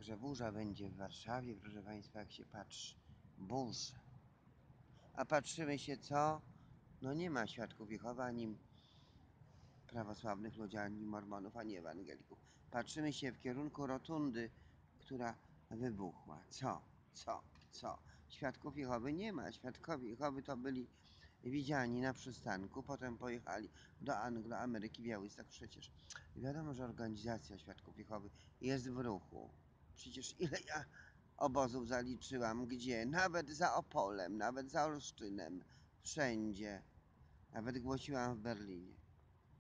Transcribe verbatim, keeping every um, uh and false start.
Także burza będzie w Warszawie, proszę Państwa, jak się patrzy. Burza. A patrzymy się co? No nie ma świadków Jehowy, ani prawosławnych ludzi, ani mormonów, ani ewangelików. Patrzymy się w kierunku rotundy, która wybuchła. Co? Co? Co? Świadków Jehowy nie ma. Świadkowie Jehowy to byli widziani na przystanku, potem pojechali do Anglo-Ameryki, Białystok przecież. Wiadomo, że organizacja Świadków Jehowy jest w ruchu. Przecież ile ja obozów zaliczyłam, gdzie? Nawet za Opolem, nawet za Olsztynem, wszędzie. Nawet głosiłam w Berlinie.